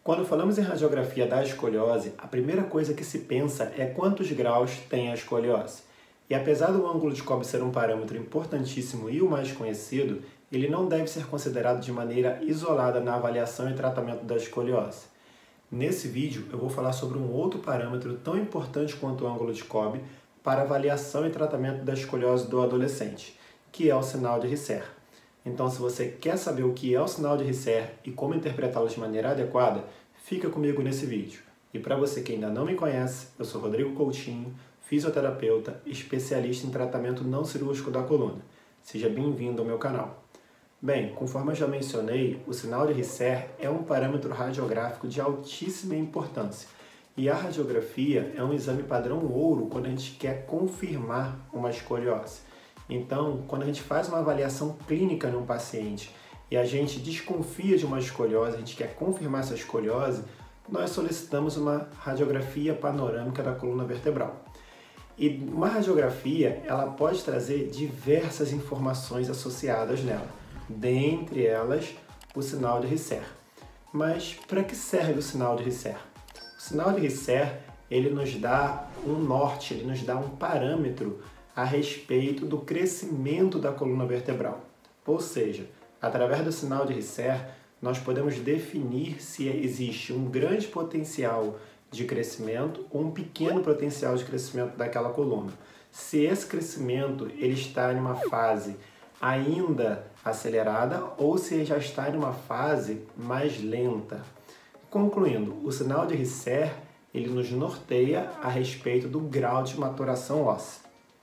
Quando falamos em radiografia da escoliose, a primeira coisa que se pensa é quantos graus tem a escoliose. E apesar do ângulo de Cobb ser um parâmetro importantíssimo e o mais conhecido, ele não deve ser considerado de maneira isolada na avaliação e tratamento da escoliose. Nesse vídeo eu vou falar sobre um outro parâmetro tão importante quanto o ângulo de Cobb para avaliação e tratamento da escoliose do adolescente, que é o sinal de Risser. Então, se você quer saber o que é o sinal de Risser e como interpretá-lo de maneira adequada, fica comigo nesse vídeo. E para você que ainda não me conhece, eu sou Rodrigo Coutinho, fisioterapeuta, especialista em tratamento não cirúrgico da coluna. Seja bem-vindo ao meu canal. Bem, conforme eu já mencionei, o sinal de Risser é um parâmetro radiográfico de altíssima importância. E a radiografia é um exame padrão ouro quando a gente quer confirmar uma escoliose. Então, quando a gente faz uma avaliação clínica num paciente e a gente desconfia de uma escoliose, a gente quer confirmar essa escoliose, nós solicitamos uma radiografia panorâmica da coluna vertebral. E uma radiografia, ela pode trazer diversas informações associadas nela, dentre elas o sinal de Risser. Mas para que serve o sinal de Risser? O sinal de Risser, ele nos dá um norte, ele nos dá um parâmetro a respeito do crescimento da coluna vertebral. Ou seja, através do sinal de Risser, nós podemos definir se existe um grande potencial de crescimento ou um pequeno potencial de crescimento daquela coluna. Se esse crescimento ele está em uma fase ainda acelerada ou se já está em uma fase mais lenta. Concluindo, o sinal de Risser ele nos norteia a respeito do grau de maturação óssea.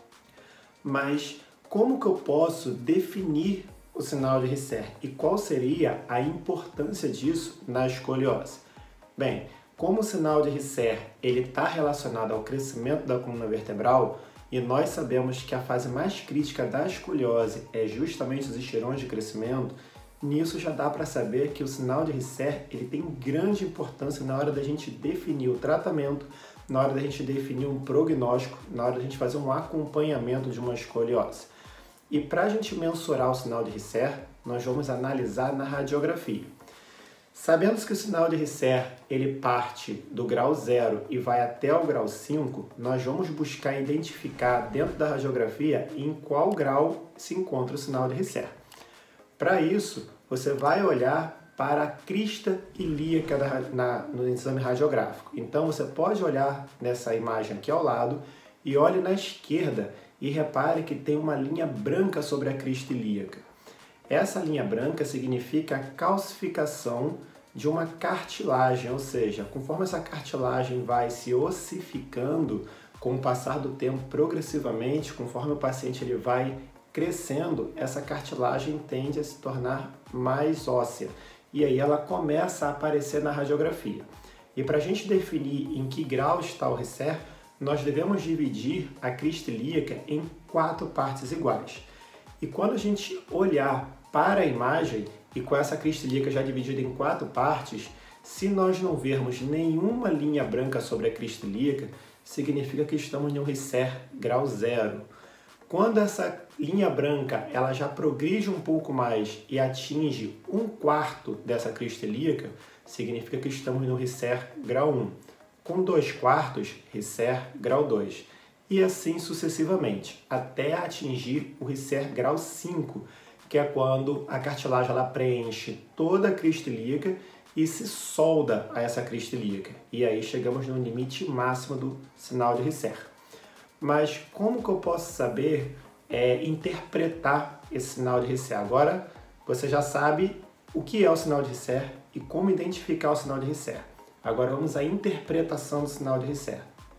Mas como que eu posso definir o sinal de Risser e qual seria a importância disso na escoliose? Bem, como o sinal de Risser está relacionado ao crescimento da coluna vertebral e nós sabemos que a fase mais crítica da escoliose é justamente os estirões de crescimento, nisso já dá para saber que o sinal de Risser ele tem grande importância na hora da gente definir o tratamento, na hora da gente definir um prognóstico, na hora da gente fazer um acompanhamento de uma escoliose. E para a gente mensurar o sinal de Risser, nós vamos analisar na radiografia. Sabendo que o sinal de Risser ele parte do grau 0 e vai até o grau 5, nós vamos buscar identificar dentro da radiografia em qual grau se encontra o sinal de Risser. Para isso, você vai olhar para a crista ilíaca no exame radiográfico. Então, você pode olhar nessa imagem aqui ao lado e olhe na esquerda e repare que tem uma linha branca sobre a crista ilíaca. Essa linha branca significa a calcificação de uma cartilagem, ou seja, conforme essa cartilagem vai se ossificando com o passar do tempo progressivamente, conforme o paciente ele vai crescendo, essa cartilagem tende a se tornar mais óssea e aí ela começa a aparecer na radiografia. E para a gente definir em que grau está o Risser, nós devemos dividir a crista ilíaca em 4 partes iguais. E quando a gente olhar para a imagem e com essa crista ilíaca já dividida em 4 partes, se nós não vermos nenhuma linha branca sobre a crista ilíaca, significa que estamos em um Risser grau 0. Quando essa linha branca ela já progride um pouco mais e atinge 1/4 dessa crista ilíaca, significa que estamos no Risser grau 1. Com 2/4, Risser grau 2. E assim sucessivamente, até atingir o Risser grau 5, que é quando a cartilagem ela preenche toda a crista ilíaca e se solda a essa crista ilíaca. E aí chegamos no limite máximo do sinal de Risser. Mas como que eu posso saber interpretar esse sinal de Risser? Agora você já sabe o que é o sinal de Risser e como identificar o sinal de Risser. Agora vamos à interpretação do sinal de Risser.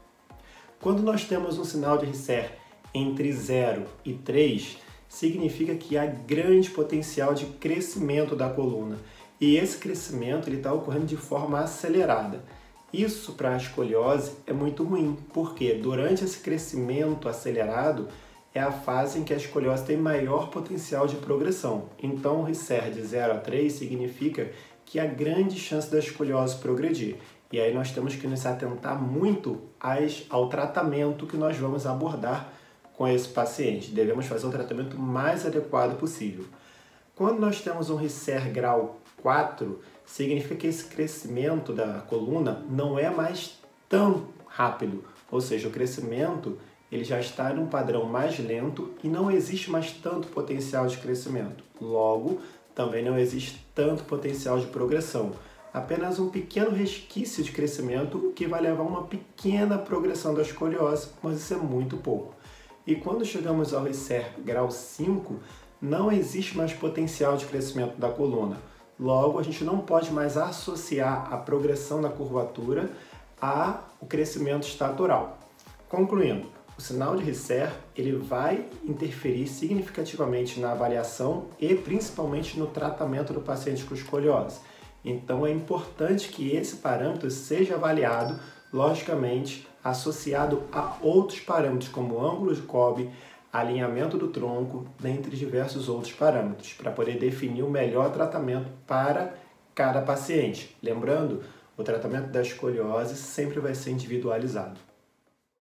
Quando nós temos um sinal de Risser entre 0 e 3, significa que há grande potencial de crescimento da coluna. E esse crescimento está ocorrendo de forma acelerada. Isso para a escoliose é muito ruim, porque durante esse crescimento acelerado é a fase em que a escoliose tem maior potencial de progressão. Então, o Risser de 0 a 3 significa que há grande chance da escoliose progredir. E aí nós temos que nos atentar muito ao tratamento que nós vamos abordar com esse paciente. Devemos fazer o tratamento mais adequado possível. Quando nós temos um Risser grau 4, significa que esse crescimento da coluna não é mais tão rápido, ou seja, o crescimento ele já está num padrão mais lento e não existe mais tanto potencial de crescimento. Logo, também não existe tanto potencial de progressão. Apenas um pequeno resquício de crescimento que vai levar a uma pequena progressão da escoliose, mas isso é muito pouco. E quando chegamos ao RICER grau 5, não existe mais potencial de crescimento da coluna. Logo, a gente não pode mais associar a progressão da curvatura ao crescimento estatural. Concluindo, o sinal de RICER ele vai interferir significativamente na avaliação e principalmente no tratamento do paciente com escoliose. Então é importante que esse parâmetro seja avaliado, logicamente, associado a outros parâmetros como ângulo de Cobb, alinhamento do tronco, dentre diversos outros parâmetros, para poder definir o melhor tratamento para cada paciente. Lembrando, o tratamento da escoliose sempre vai ser individualizado.